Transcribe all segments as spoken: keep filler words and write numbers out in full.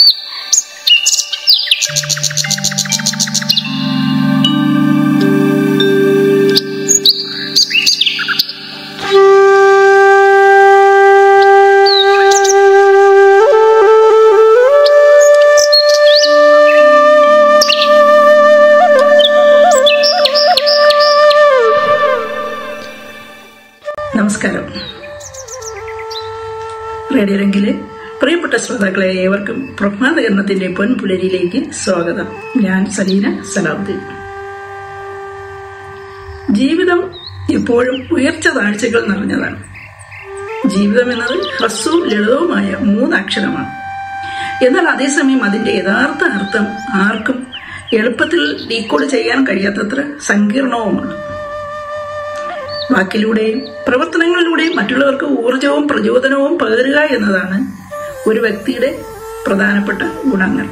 നമസ്കാരം. റേഡിയോ രംഗിലെ പ്രിയപ്പെട്ട ശ്രോതാക്കളെ ഏവർക്കും പ്രഭാതകരണത്തിന്റെ പൊൻപുലരിയിലേക്ക് സ്വാഗതം. ഞാൻ സലീന, സലാവുദ്ദീൻ. ജീവിതം എപ്പോഴും ഉയർച്ച താഴ്ചകൾ നിറഞ്ഞതാണ്. ജീവിതം എന്നത് ഹ്രസ്വവും ലളിതവുമായ മൂന്നക്ഷരമാണ്. എന്നാൽ അതേസമയം അതിന്റെ യഥാർത്ഥ അർത്ഥം ആർക്കും എളുപ്പത്തിൽ ഡീകോഡ് ചെയ്യാൻ കഴിയാത്തത്ര സങ്കീർണവുമാണ്. വാക്കിലൂടെയും പ്രവർത്തനങ്ങളിലൂടെയും മറ്റുള്ളവർക്ക് ഊർജവും പ്രചോദനവും പകരുക എന്നതാണ് ഒരു വ്യക്തിയുടെ പ്രധാനപ്പെട്ട ഗുണങ്ങൾ.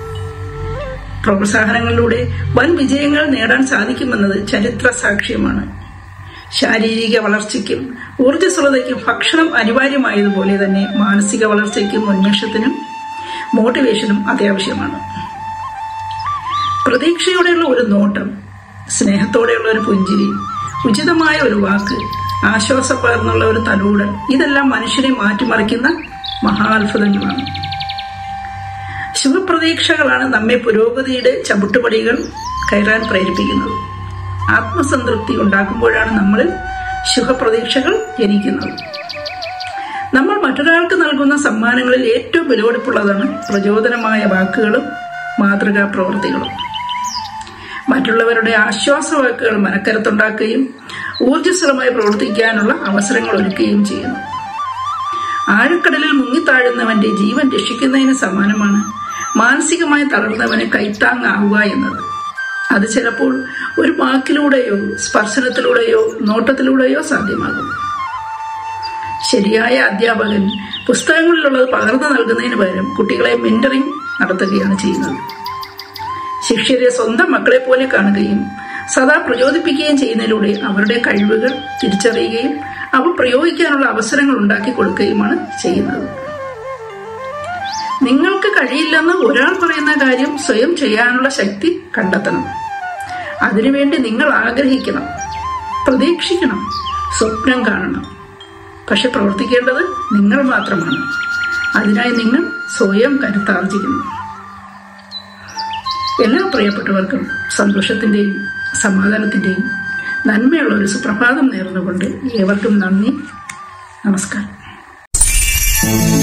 പ്രോത്സാഹനങ്ങളിലൂടെ വൻ വിജയങ്ങൾ നേടാൻ സാധിക്കുമെന്നത് ചരിത്ര സാക്ഷ്യമാണ്. ശാരീരിക വളർച്ചയ്ക്കും ഊർജ്ജസ്വലതയ്ക്കും ഭക്ഷണം അനിവാര്യമായതുപോലെ തന്നെ മാനസിക വളർച്ചയ്ക്കും ഉന്മേഷത്തിനും മോട്ടിവേഷനും അത്യാവശ്യമാണ്. പ്രതീക്ഷയോടെയുള്ള ഒരു നോട്ടം, സ്നേഹത്തോടെയുള്ള ഒരു പുഞ്ചിരി, ഉചിതമായ ഒരു വാക്ക്, ആശ്വാസം പകർന്നുള്ള ഒരു തലോടൽ, ഇതെല്ലാം മനുഷ്യനെ മാറ്റിമറിക്കുന്ന മഹാത്ഭുതങ്ങളാണ്. ശുഭപ്രതീക്ഷകളാണ് നമ്മെ പുരോഗതിയുടെ ചവിട്ടുപടികൾ കയറാൻ പ്രേരിപ്പിക്കുന്നത്. ആത്മസംതൃപ്തി ഉണ്ടാക്കുമ്പോഴാണ് നമ്മളിൽ ശുഭപ്രതീക്ഷകൾ ജനിക്കുന്നത്. നമ്മൾ മറ്റൊരാൾക്ക് നൽകുന്ന സമ്മാനങ്ങളിൽ ഏറ്റവും വിലപിടിപ്പുള്ളതാണ് പ്രചോദനമായ വാക്കുകളും മാതൃകാ പ്രവൃത്തികളും. മറ്റുള്ളവരുടെ ആശ്വാസവാക്കുകൾ മനക്കരുത്തുണ്ടാക്കുകയും ഊർജ്ജസ്വലമായി പ്രവർത്തിക്കാനുള്ള അവസരങ്ങൾ ഒരുക്കുകയും ചെയ്യുന്നു. ആഴക്കടലിൽ മുങ്ങിത്താഴുന്നവന്റെ ജീവൻ രക്ഷിക്കുന്നതിന് സമാനമാണ് മാനസികമായി തളർന്നവന് കൈത്താങ്ങാവുക എന്നത്. അത് ചിലപ്പോൾ ഒരു വാക്കിലൂടെയോ സ്പർശനത്തിലൂടെയോ നോട്ടത്തിലൂടെയോ സാധ്യമാകും. ശരിയായ അധ്യാപകൻ പുസ്തകങ്ങളിലുള്ളത് പകർന്നു നൽകുന്നതിന് പകരം കുട്ടികളെ മെന്ററിംഗ് നടത്തുകയാണ് ചെയ്യുന്നത്. ശിഷ്യരെ സ്വന്തം മക്കളെ പോലെ കാണുകയും സദാ പ്രചോദിപ്പിക്കുകയും ചെയ്യുന്നതിലൂടെ അവരുടെ കഴിവുകൾ തിരിച്ചറിയുകയും അവ പ്രയോഗിക്കാനുള്ള അവസരങ്ങൾ ഉണ്ടാക്കി കൊടുക്കുകയുമാണ് ചെയ്യുന്നത്. നിങ്ങൾക്ക് കഴിയില്ലെന്ന് ഒരാൾ പറയുന്ന കാര്യം സ്വയം ചെയ്യാനുള്ള ശക്തി കണ്ടെത്തണം. അതിനുവേണ്ടി നിങ്ങൾ ആഗ്രഹിക്കണം, പ്രതീക്ഷിക്കണം, സ്വപ്നം കാണണം. പക്ഷെ പ്രവർത്തിക്കേണ്ടത് നിങ്ങൾ മാത്രമാണ്. അതിനായി നിങ്ങൾ സ്വയം കരുത്താർജിക്കുന്നു. എല്ലാ പ്രിയപ്പെട്ടവർക്കും സന്തോഷത്തിന്റെയും സമാധാനത്തിന്റെയും നന്മയുള്ള ഒരു സുപ്രഭാതം നേർന്നുകൊണ്ട് ഏവർക്കും നന്ദി, നമസ്കാരം.